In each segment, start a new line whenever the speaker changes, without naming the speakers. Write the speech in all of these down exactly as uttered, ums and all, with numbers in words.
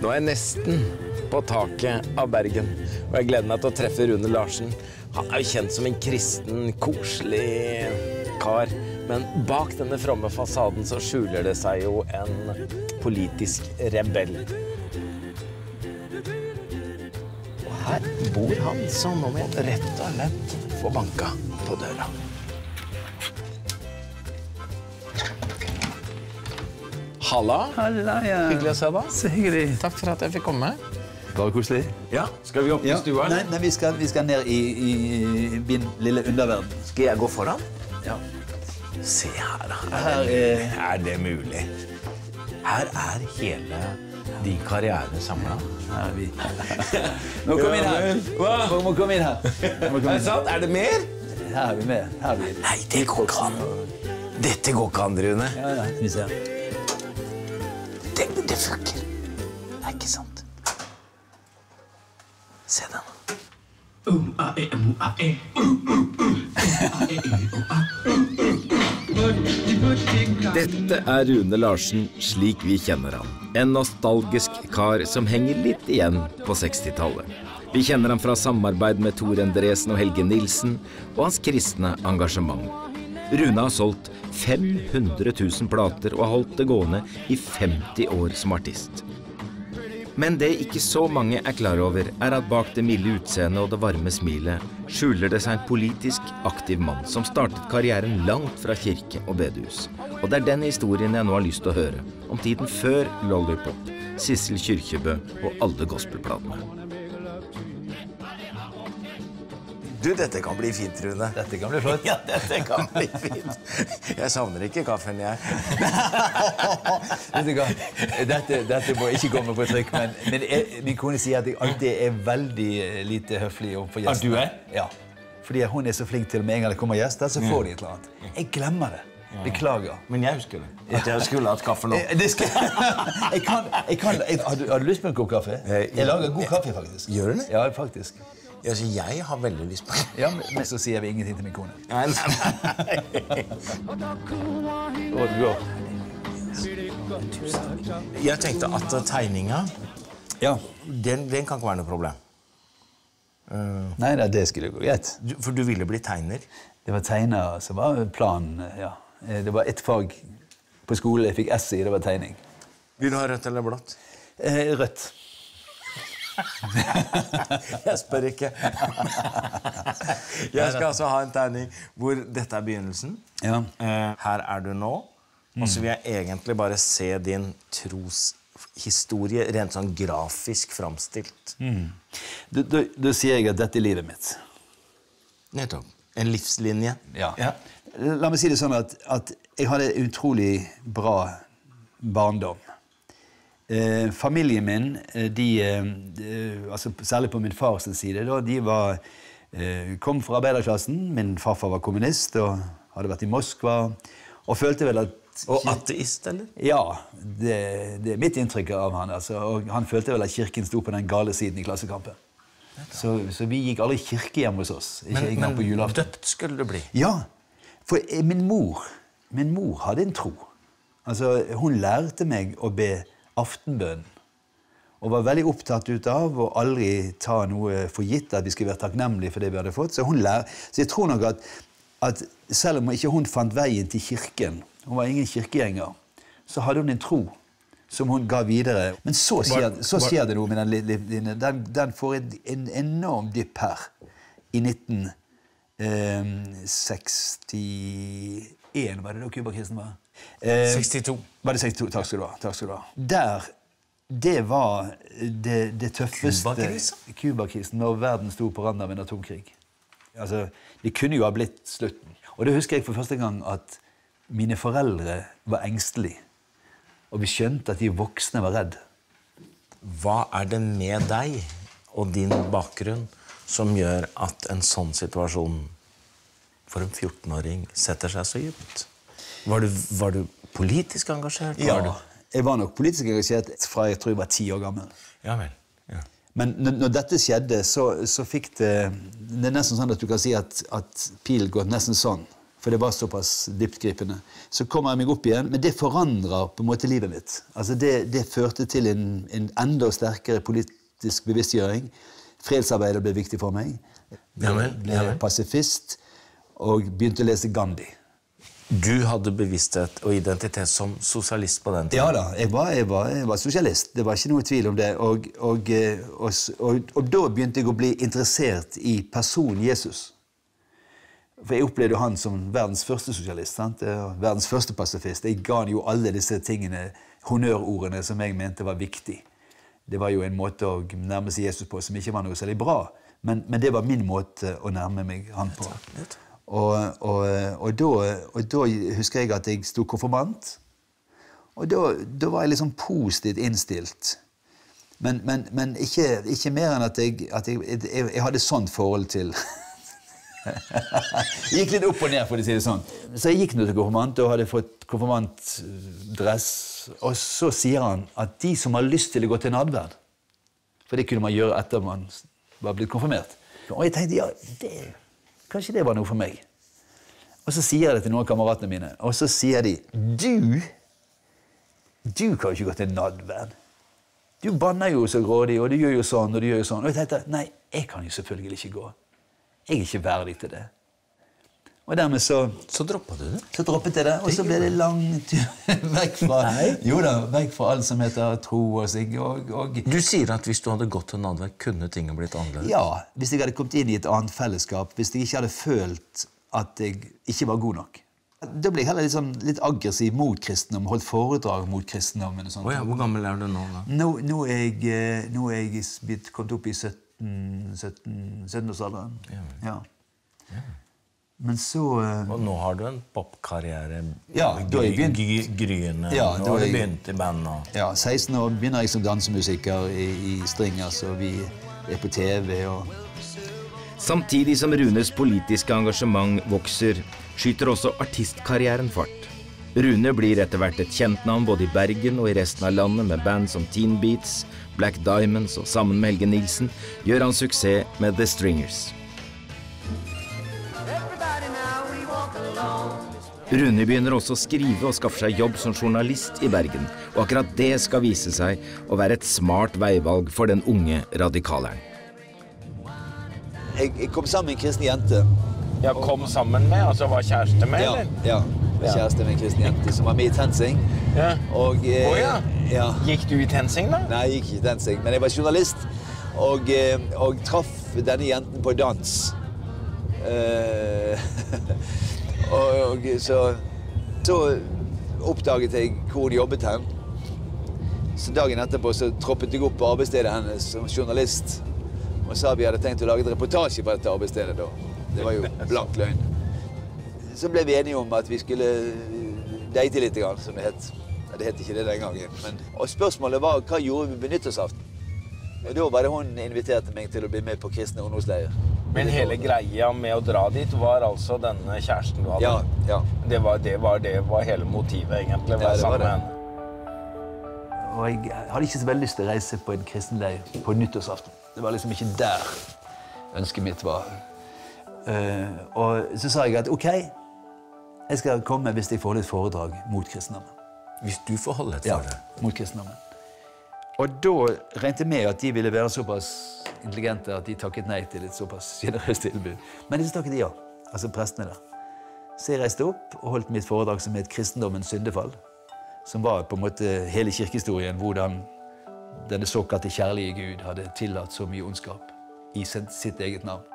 Nå er jeg nesten på taket av Bergen, og jeg gleder meg til å treffe Rune Larsen. Han er jo kjent som en kristen, koselig kar, men bak denne fromme fasaden så skjuler det seg jo en politisk rebell. Og her bor han, så nå må jeg rett og slett få banka på døra. Halla.
Halla, ja.
Hyggelig å se deg.
Så hyggelig.
Takk for at jeg fikk komme.
Bare koselig.
Ja, skal vi opp i
Ja.
stua?
Nei, nei vi, skal, vi skal ned i, i, i min lille underverden.
Skal jeg gå foran?
Ja.
Se her da.
Her er...
Er det mulig? Her er hele de karriere samlet.
Her er vi. Må komme inn her.
Hva?
Må, må komme inn her. Må komme
Er det
inn.
sant? Er det mer?
Her er vi med. Her er vi.
Nei, det går ikke an. Dette går ikke an, Rune.
Ja, ja. Vi ser.
Det, det funker. Det er ikke sant. Se den. Dette er Rune Larsen slik vi kjenner han. En nostalgisk kar som henger litt igjen på sekstitallet. Vi kjenner ham fra samarbeid med Tor Endresen og Helge Nilsen og hans kristne engasjement. Rune har solgt fem hundre tusen plater og har holdt det gående i femti år som artist. Men det ikke så mange er klar over, er at bak det milde utseendet og det varme smilet skjuler det seg en politisk aktiv mann som startet karrieren langt fra kirke og bedehus. Og det er den historien jeg nå har lyst til å høre, om tiden før Lollipop, Sissel Kyrkjebø og alle gospelplatene. Du, dette kan bli fint, Rune.
Dette kan bli flott.
Ja, dette kan bli fint. Jeg savner ikke kaffen, jeg.
Vet du hva? Dette, dette må ikke komme på trykk, men, men jeg, min kone sier at jeg alltid er veldig lite høflig overfor gjestene.
Ah, du er?
Ja. Fordi hun er så flink til, med en gang det kommer gjester, så får de et eller annet. Jeg glemmer det. Beklager.
Men jeg husker det. At jeg skulle hatt kaffe nå.
Eh, Det skal... jeg kan... Jeg kan jeg, har, du, har du lyst på en kopp kaffe? Jeg lager god kaffe, faktisk.
Gjør du det?
Ja, faktisk.
Ja, så jeg har veldig lyst på det.
Ja, men, men så sier vi ingenting til min kone.
Nei, nei, nei.
Og du går.
Jeg tenkte at tegninga,
Ja.
den, den kan ikke være noe problem. Uh,
Nei, nei, det skulle gå greit.
du, for du ville bli tegner.
Det var tegner som var planen, ja. Det var ett fag på skole jeg fikk S i, det var tegning.
Vil du ha rødt eller blått?
Eh, rødt.
Jeg spør ikke. Jeg skal altså ha en tegning hvor dette er begynnelsen.
Ja.
Eh, her er du nå. Og så vil jeg egentlig bare se din troshistorie rent sånn grafisk framstilt.
Mm. Da, da, da sier jeg at dette er livet mitt.
Nettopp. En livslinje.
Ja.
Ja.
La meg si det sånn at, at jeg hadde en utrolig bra barndom. Eh, familien min, de, de, altså særlig på min fars side, da, de var, eh, kom fra arbeiderklassen. Min farfar var kommunist og hadde vært i Moskva, og følte vel at...
Og ateist, eller?
Ja, det, det er mitt inntrykk av han. Altså, og han følte vel at kirken sto på den gale siden i klassekampen. Så, så vi gikk aldri kirke hjemme hos oss. Ikke
Men,
engang på
men
julaften.
dødt skulle det bli.
Ja, for eh, min mor, min mor hadde en tro. Altså, hun lærte meg å be aftenbønn. Og var veldig opptatt ut av å aldri ta noe for gitt, at vi skulle være takknemlige for det vi hadde fått. Så, hun lær... så jeg tror nok at, at selv om ikke hun fant veien til kirken, hun var ingen kirkegjenger, så hadde hun en tro som hun ga videre. Men så skjer, så skjer det noe med den linjen. Den, den får en, en enorm dypp her i nitten sekstien, var det da Kuba-krisen var? Eh,
sekstito.
Var det sekstito? Takk skal du ha. Takk skal du ha. Der, det var det, det tøffeste...
Kuba-krisen?
Kuba-krisen, når verden sto på randen av en atomkrig. Altså, det kunne jo ha blitt slutten. Og det husker jeg for første gang at mine foreldre var engstelige. Og vi skjønte at de voksne var redd.
Hva er det med deg og din bakgrunn som gjør at en sånn situasjon for en fjortenåring setter seg så dypt? Var du, var du politisk engasjert?
Ja,
var du...
jeg var nok politisk engasjert fra jeg tror jeg var ti år gammel.
Ja vel, ja.
Men når, når dette skjedde, så, så fikk det... Det er nesten sånn at du kan si at, at pilen går nesten sånn. for det var såpass dyptgripende. Så kommer jeg meg opp igjen, men det forandrer på en måte livet mitt. Altså det, det førte til en, en enda sterkere politisk bevisstgjøring. Fredsarbeidet ble viktig for meg. Jeg ble pasifist og begynte å lese Gandhi.
Du hadde bevissthet og identitet som sosialist på den tiden?
Ja da, jeg var, jeg var, jeg var sosialist. Det var ikke noe tvil om det. Og, og, og, og, og da begynte jeg å bli interessert i personen Jesus. For jeg opplevde han som verdens første sosialist, sant? Verdens første pasifist. Jeg ga han jo alle disse tingene, honnørordene som jeg mente var viktig. Det var jo en måte å nærme seg Jesus på som ikke var noe særlig bra. Men, men det var min måte å nærme meg han på. Og, og, og, da, og da husker jeg at jeg stod konfirmant. Og da, da var jeg liksom positivt innstilt. Men, men, men ikke, ikke mer enn at jeg, at jeg, jeg, jeg hadde sånt forhold til... Jeg gikk litt opp og ned, for å si det sånn. Så jeg gikk nå til konfirmant og hadde fått konfirmantdress. Og så sier han at de som har lyst til å gå til nadverd, for det kunne man gjøre etter man var blitt konfirmert. Og jeg tenkte, ja, det, kanskje det var noe for meg. Og så sier jeg det til noen av kameratene mine, og så sier de, du, du kan jo ikke gå til nadverd. Du banner jo så grådig, og du gjør jo sånn, og du gjør jo sånn. Og jeg tenkte, nei, jeg kan jo selvfølgelig ikke gå. Jeg er ikke verdig til det. Og dermed så...
Så droppet du det?
Så droppet jeg det, og så ble det langt vekk fra...
Nei.
Jo da, vekk fra alt som heter tro og sig, og, og...
Du sier at hvis du hadde gått til nadverd, kunne tingene blitt annerledes?
Ja, hvis jeg hadde kommet inn i et annet fellesskap, hvis jeg ikke hadde følt at jeg ikke var god nok. Da ble jeg heller litt, sånn, litt aggressiv mot kristendom, holdt foredrag mot kristendom.
Oh ja, hvor gammel er du nå da?
Nå, nå er jeg, nå er jeg blitt kommet opp i sytten sytten-årsalderen.
Ja.
Ja. Ja. Men så... Uh,
og nå har du en popkarriere.
Ja, da har jeg begynt...
Gryende.
Ja,
nå har du begynt i band nå.
Ja, seksten år begynner jeg som dansemusiker i, i Stringers, og vi er på T V og...
Samtidig som Runes politiske engasjement vokser, skyter også artistkarrieren fart. Rune blir etter hvert et kjent navn både i Bergen og i resten av landet med band som Teen Beats, Black Diamonds og sammen med Helge Nilsen gjør han suksess med The Stringers. Rune begynner også å skrive og skaffe seg jobb som journalist i Bergen, og akkurat det skal vise seg å være et smart veivalg for den unge radikaleren.
Jeg, jeg kom sammen med en kristen jente.
Ja, kom sammen med, altså var kjæreste med,
ja,
eller?
Ja, kjæreste med en kristen jente som var med i TenSing.
Ja.
Og, eh,
oh, ja.
Ja.
Gikk du i TenSing da?
Nei, jeg gikk ikke i TenSing, men jeg var journalist og, eh, og traff denne jenten på dans. Uh, og, og så, så oppdaget jeg hvor hun jobbet hen. Så dagen etterpå så troppet jeg opp på arbeidsstedet hennes som journalist og sa vi hadde tenkt å lage et reportasje på dette arbeidsstedet da. Det var jo blank løgn. Så ble vi enige om at vi skulle date litt, som det het. Det het ikke det den gangen. Men, og spørsmålet var, hva gjorde vi på nyttårsaften? Og da var det hun inviterte meg til å bli med på kristne ungdomsleier.
Men hele greia med å dra dit var altså denne kjæresten du hadde?
Ja, ja.
Det var, det var, det var hele motivet egentlig?
Ja, det var det.
Og
jeg hadde ikke så veldig lyst til å reise på en kristenleir på nyttårsaften. Det var liksom ikke der ønsket mitt var. Uh, og så sa jeg at ok, jeg skal komme hvis jeg får holde et foredrag mot kristendommen.
Hvis du får holde et foredrag?
Ja, mot kristendommen. Og da regnet jeg med at de ville være såpass intelligente at de takket nei til et såpass generøst tilbud. Men de takket ja, altså prestene der. Så jeg reiste opp og holdt mitt foredrag som het Kristendommens syndefall, som var på en måte hele kirkehistorien, hvordan denne såkalte kjærlige Gud hadde tillatt så mye ondskap i sitt eget navn.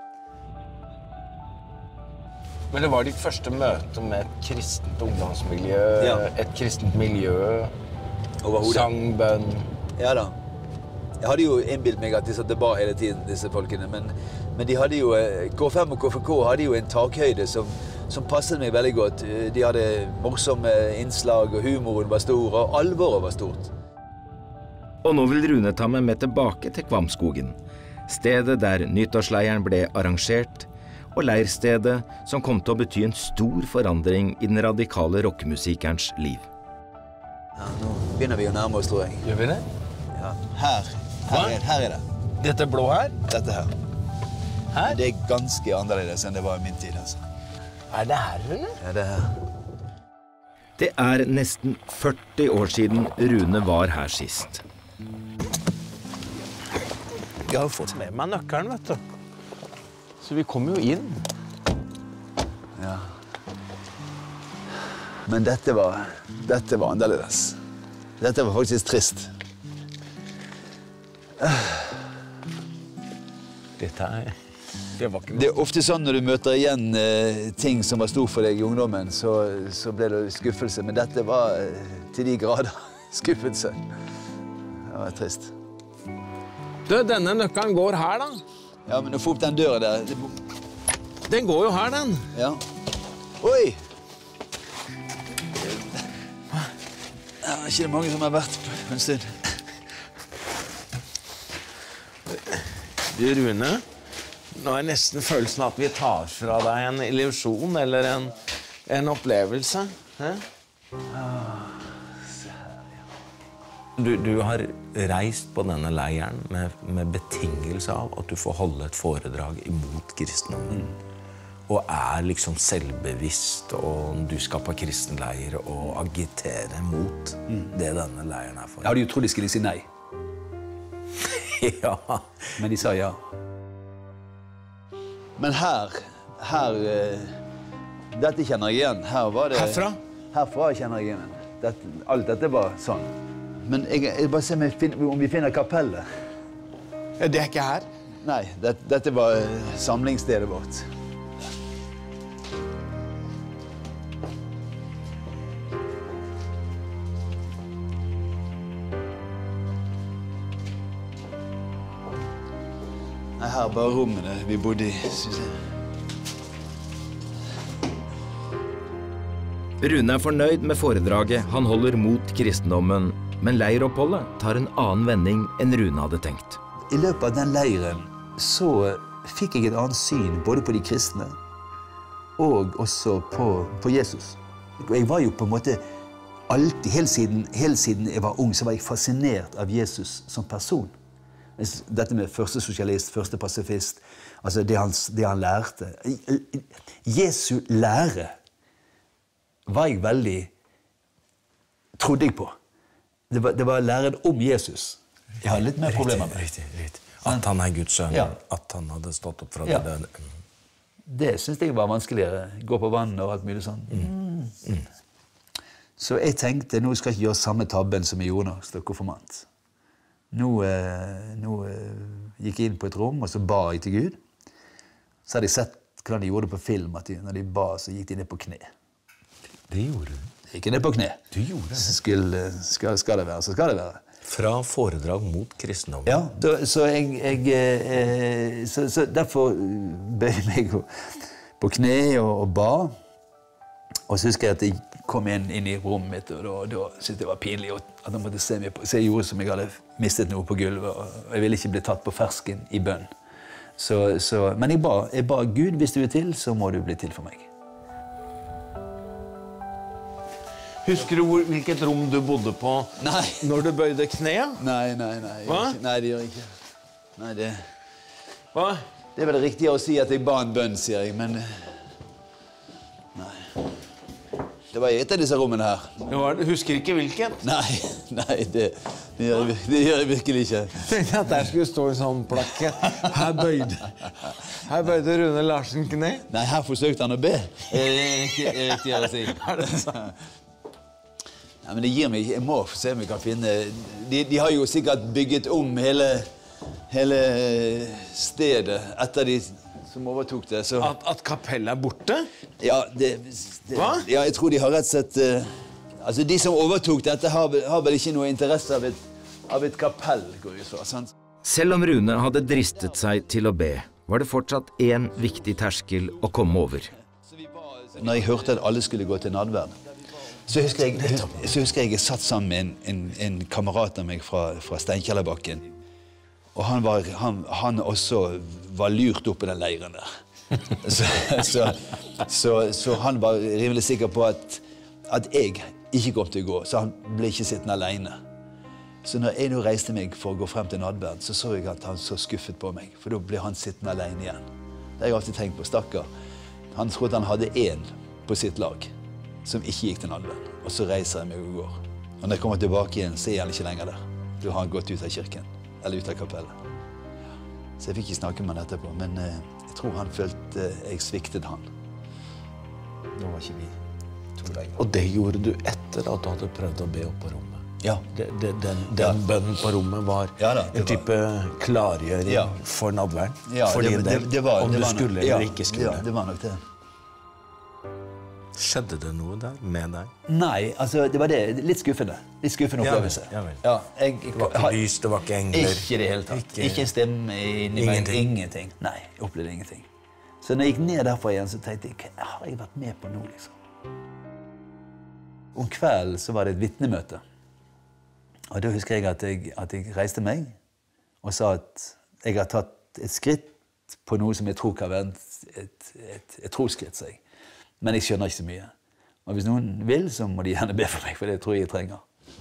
Men det var ditt første møte med et kristent ungdomsmiljø,
ja.
Et kristent miljø,
overhodet.
Sangbønn.
Ja da. Jeg hadde jo innbilt meg at de satt bar hele tiden, disse folkene, men, men de hadde jo, K fem og K F K hadde jo en takhøyde som, som passet meg veldig godt. De hadde morsomme innslag, og humoren var stor, og alvoret var stort.
Og nå vil Rune ta meg med tilbake til Kvamskogen, stedet der nyttårsleiren ble arrangert, og leirstedet som kom til å bety en stor forandring i den radikale rockemusikerens liv.
Ja, nå begynner vi å nærme oss, tror jeg.
Gjør vi det?
Ja, her. Her er, her er det.
Dette blå her?
Dette her.
Her?
Det er ganske annerledes enn det var i min tid, altså.
Er det her, eller?
Ja, det er her.
Det er nesten førti år siden Rune var her sist.
Jeg har fått med meg nøkkelen, vet du. Så vi kommer jo inn.
Ja. Men dette var, dette var annerledes. Dette var faktisk trist.
Dette er... Det var ikke noe.
Det er ofte sånn når du møter igjen eh, ting som var stor for deg i ungdommen, så, så ble det skuffelse. Men dette var eh, til de grader skuffelse. Det var trist.
Du, denne nøkkelen går her, da.
Ja, men å få opp den døren der... Det...
Den går jo her, den.
Ja. Oi! Det er ikke mange som har vært på en stund.
Du, Rune, nå er nesten følelsen at vi tar fra deg en illusjon eller en, en opplevelse. Hæ? Du, du har reist på denne leiren med, med betingelse av at du får holde et foredrag imot kristendommen. Mm. Og er liksom selvbevisst, og du skal på kristenleir og agitere mot mm. det denne leiren er for.
Jeg hadde jo trodd de skulle si nei.
Ja.
Men de sa ja. Men her, her, uh, dette kjenner jeg igjen. Her var det...
Herfra?
Herfra kjenner jeg igjen. Dette, alt dette var sånn. Men jeg, jeg bare ser om, jeg finner, om vi finner kapellet.
Ja, det er ikke her?
Nei, det, dette var uh, samlingsstedet vårt. Her er bare rommene vi bodde i, synes jeg.
Rune er fornøyd med foredraget han holder mot kristendommen, men leiroppholdet tar en annen vending enn Rune hadde tenkt.
I løpet av den leiren så fikk jeg et annet syn både på de kristne og også på, på Jesus. Jeg var jo på en måte alltid, helt siden, helt siden jeg var ung, så var jeg fascinert av Jesus som person. Dette med første sosialist, første pasifist, altså det han, det han lærte. Jesu lære var jeg veldig, trodde jeg på. Det var, det var læren om Jesus. Jeg har litt mer problemer med.
Riktig, riktig. At han er Guds sønn, ja. At han hadde stått opp fra
ja.
det døde.
Det synes jeg var vanskeligere. Gå på vann og alt mulig sånn. Mm. Mm. Så jeg tenkte, nå skal jeg ikke gjøre samme tabben som jeg gjorde når jeg stod konfirmant. Nå, eh, nå eh, gikk jeg inn på et rom, og så ba jeg til Gud. Så hadde jeg sett hvordan de gjorde det på film, at de, når de ba, så gikk de ned på kne.
Det gjorde du?
Jeg gikk ned på kne.
Du gjorde det?
Skulle, skal, skal det være, så skal det være.
Fra foredrag mot kristendommen?
Ja, da, så, jeg, jeg, eh, så, så derfor bøy jeg meg på kne og, og ba. Og så husker jeg at jeg kom inn, inn i rommet mitt, og da, da syntes jeg det var pinlig at jeg måtte se meg på. Så jeg gjorde som jeg hadde mistet noe på gulvet, og jeg ville ikke bli tatt på fersken i bønn. Så, så, men jeg ba, jeg ba Gud, hvis du er til, så må du bli til for meg.
Husker du hvor, hvilket rom du bodde på
nei.
Når du bøyde kneet?
Nei, nei, nei.
Hva?
Ikke, nei, det gjør jeg ikke. Nei, det...
Hva?
Det er vel riktig å si at jeg ba en bønn, sier jeg, men... Nei. Det var i et av disse rommene her.
Du husker ikke hvilken?
Nei, nei, det, det, gjør, jeg, det gjør jeg virkelig ikke.
Tenkte at der skulle stå en sånn plakke. Her bøyde, her bøyde Rune Larsen kne.
Nei, her forsøkte han å be. Det er riktig å si.
Er det sant?
Nei, men det gir meg, jeg må se om jeg kan finne... De, de har jo sikkert bygget om hele, hele stedet etter de... som overtok det, så...
At, at kapellet er borte?
Ja, det, det...
Hva?
Ja, jeg tror de har rett og slett... Uh, altså, de som overtok dette har, har vel ikke noe interesse av et, av et kapell, går jo så, sant?
Selv om Rune hadde dristet seg til å be, var det fortsatt en viktig terskel å komme over.
Når jeg hørte at alle skulle gå til nadverd, så husker jeg, så husker jeg jeg satt sammen med en, en, en kamerat av meg fra, fra Steinkjellerbakken. Og han, var, han, han også var lurt opp i den leiren der. Så, så, så, så han var rimelig sikker på at, at jeg ikke kom til å gå, så han ble ikke sittende alene. Så når jeg nå reiste meg for å gå frem til nadverd, så så jeg at han så skuffet på meg, for da ble han sittende alene igjen. Det har jeg alltid tenkt på, stakker. Han trodde han hadde en på sitt lag som ikke gikk til nadveren. Og så reiser jeg meg og går. Og når jeg kommer tilbake igjen, så er han ikke lenger der. Da har han gått ut av kirken, eller ut av kapellet. Så jeg fikk ikke snakke med han etterpå, men eh, jeg tror han følte jeg sviktet han. Da var ikke vi to lenger.
Og det gjorde du etter at du hadde prøvd å be opp på rommet?
Ja.
Det, det, den den
Ja.
bønnen på rommet var
Ja da, det
en type klargjøring
Ja.
for nadveren?
Ja,
for
det,
din
det,
del,
det var,
om
det
du
var
skulle
nok,
eller
ja,
ikke skulle?
Ja, det var nok det.
Skjedde det noe der med deg?
Nei, altså det var det. Litt skuffende. Litt skuffende
Ja vel,
opplevelse.
ja vel.
Ja, jeg,
Det var ikke
har-
lys, det var ikke engler?
Ikke i det hele tatt.
Ikke-
Ikke en stemme inni meg.
Ingenting.
Ingenting. Nei, jeg opplevde ingenting. Så når jeg gikk ned derfra igjen, så tenkte jeg, hva har jeg vært med på nå, liksom? Om kvelden så var det et vitnemøte. Og da husker jeg at jeg, at jeg reiste meg og sa at jeg har tatt et skritt på noe som jeg tror kan være et, et, et, et trosskritt, sa jeg. Men jeg skjønner ikke så mye. Og hvis noen vil, så må de gjerne be for meg, for det tror jeg jeg trenger.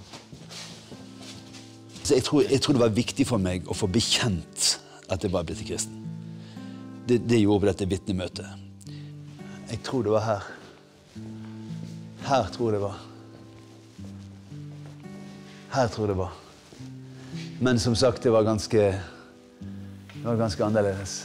Så jeg tror, jeg tror det var viktig for meg å få bekjent at jeg var blitt kristen. Det, det gjorde på dette vitnemøtet. Jeg tror det var her. Her tror jeg det var. Her tror jeg det var. Men som sagt, det var ganske, det var ganske annerledes.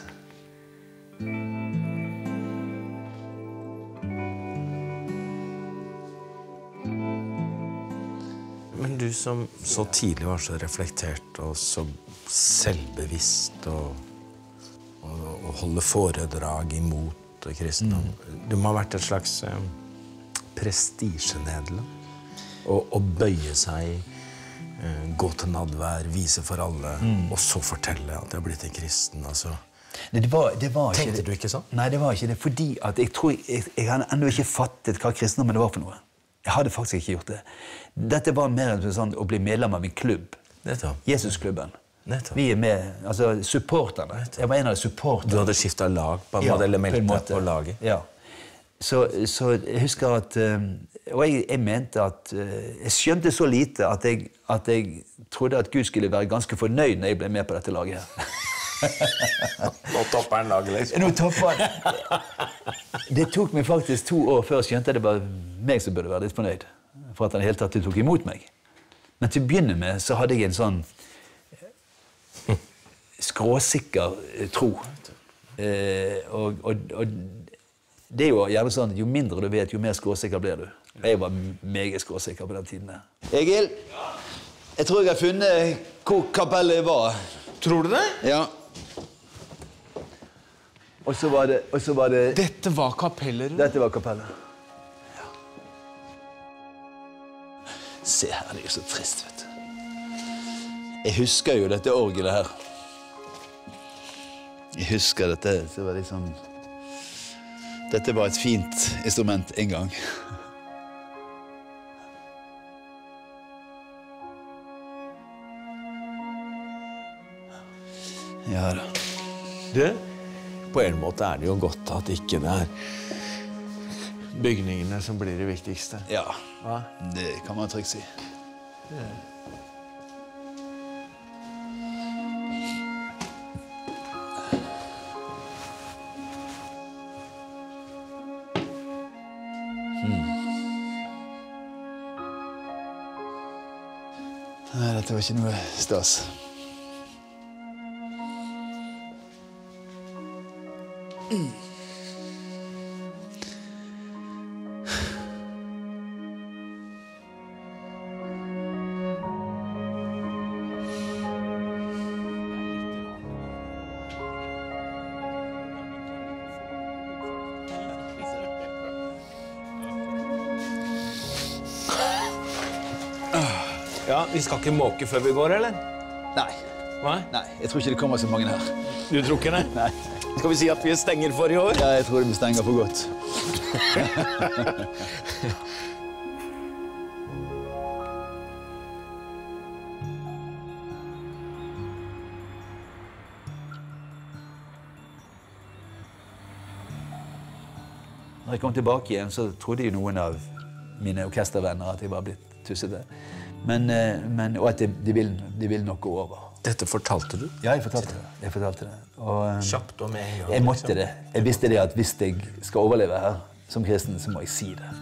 Men du som så tidlig var så reflektert og så selvbevisst og, og, og holder foredrag imot kristendom. Mm. Du må ha vært et slags eh, prestisjenederlag. Å bøye seg, eh, gå til nadvær, vise for alle, mm. og så fortelle at jeg har blitt en kristen. Altså.
Nei, det var, det var
Tenkte
ikke
du ikke sånn?
Nei, det var ikke det. Fordi at jeg tror jeg, jeg hadde ennå ikke fattet hva kristendommen var for noe. Jeg hadde faktisk ikke gjort det. Dette var mer enn sånn å bli medlem av en klubb.
Nettopp.
Jesusklubben.
Nettopp.
Vi er med, altså supporterne. Jeg var en av supporterne.
Du hadde skiftet lag på en
Ja,
måte, eller meldt
på en
deg
måte.
på laget?
Ja. Så, så jeg husker at eh, Og jeg, jeg mente at eh, jeg skjønte så lite at jeg, at jeg trodde at Gud skulle være ganske fornøyd når jeg ble med på dette laget her.
Nå topper han laget, liksom.
Nå topper han. Det tok meg faktisk to år før jeg skjønte at det var meg som burde være litt fornøyd. For at han i hele tatt tok imot meg. Men til å begynne med så hadde jeg en sånn skråsikker eh, tro. Eh, og, og, og det er jo gjerne sånn at jo mindre du vet, jo mer skråsikker blir du. Jeg var meget skråsikker på den tiden der. Egil, jeg tror jeg har funnet hvor kapellet var.
Tror du det?
Ja. Og så var det, og så var det
Dette var kapellet?
Dette var kapellet. Ja. Se her, det er jo så trist, vet du. Jeg husker jo dette orgelet her. Jeg husker dette, det var liksom... Dette var et fint instrument en gang. Ja da.
Du, på en måte er det jo godt at ikke det er bygningene som blir det viktigste.
Ja,
Hva?
det kan man trygt si. Nei, dette var ikke noe stas. Mm.
Ja, vi skal ikke måke før vi går, eller?
Nei.
Hva?
Nei, jeg tror ikke det kommer så mange her.
Du tror ikke det?
Nei.
Skal vi si at vi stenger for i år?
Ja, jeg tror det stenger for godt. Når jeg kom tilbake igjen, så trodde jo noen av mine orkestervenner at jeg var blitt tussete. Men, eh, men, og at de, de, vil, de vil nok gå over.
Dette fortalte du?
Ja, jeg fortalte det. Jeg fortalte det. Og, um,
Kjapt og med en gang.
jeg måtte
liksom.
det. Jeg visste det at hvis jeg skal overleve her som kristen, så må jeg si det.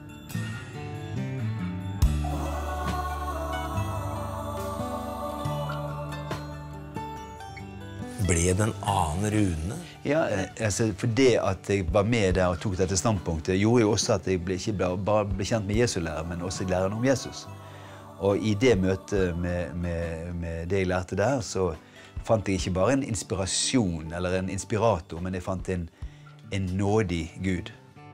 Ble det en annen Rune?
Ja, altså, for det at jeg var med der og tok dette standpunktet, gjorde jo også at jeg ble, ikke ble, bare ble kjent med Jesu lærer, men også læren om Jesus. Og i det møtet med, med, med det jeg lærte der, så fant jeg ikke bare en inspirasjon eller en inspirator, men jeg fant en, en nådig Gud.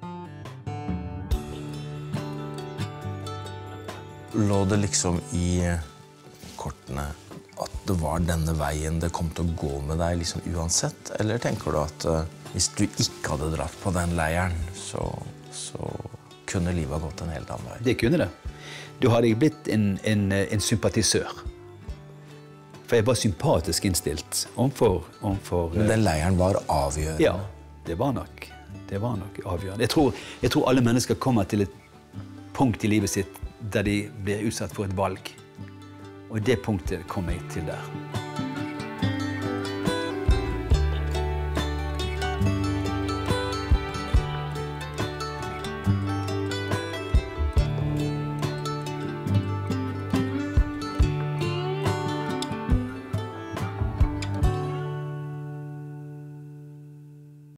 Lå det liksom i kortene at det var denne veien det kom til å gå med deg liksom uansett? Eller tenker du at uh, hvis du ikke hadde dratt på den leiren, så, så kunne livet ha gått en helt annen vei?
Det kunne det. Da hadde jeg blitt en, en, en sympatisør. For jeg var sympatisk innstilt overfor... overfor
Men den leiren var avgjørende?
Ja, det var nok, det var nok avgjørende. Jeg tror, jeg tror alle mennesker kommer til et punkt i livet sitt der de blir utsatt for et valg. Og det punktet kom jeg til der.